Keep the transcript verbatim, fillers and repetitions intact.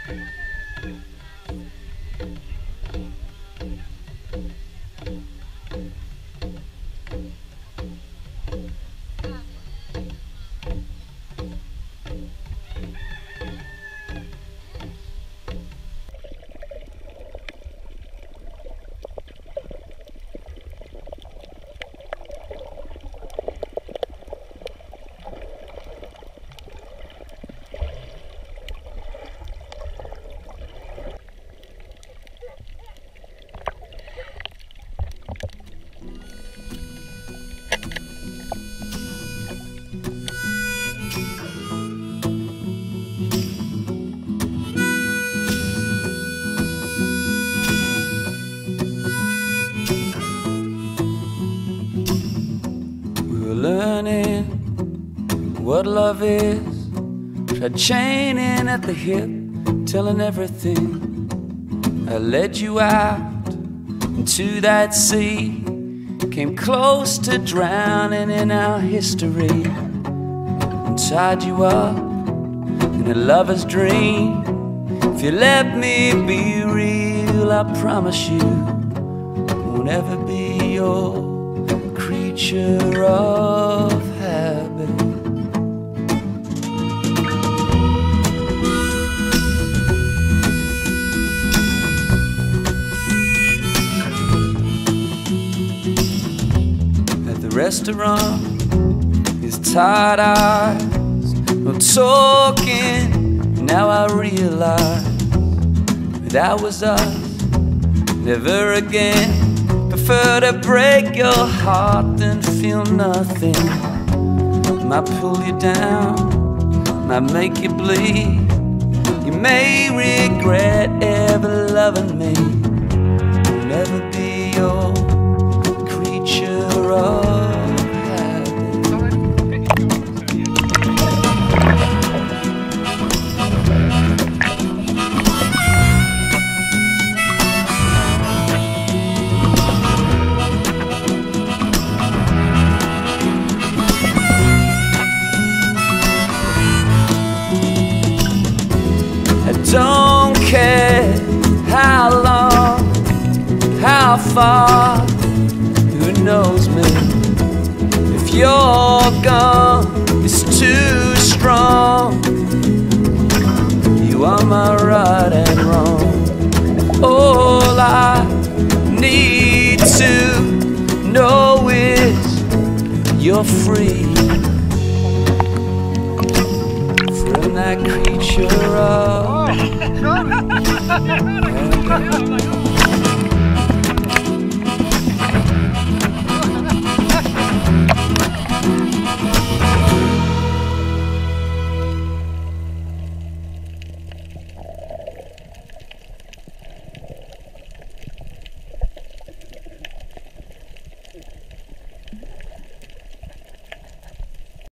Learning what love is, tried chaining at the hip, telling everything. I led you out into that sea, came close to drowning in our history, and tied you up in a lover's dream. If you let me be real, I promise you won't ever be your creature of habit. At the restaurant, his tired eyes, no talking. Now I realize that was us, never again. Prefer to break your heart than feel nothing. Might pull you down, might make you bleed. You may regret ever loving me. I'll never be your creature of don't care how long, how far, who knows me. If you're gone, it's too strong. You are my right and wrong. All I need to know is you're free from that creature of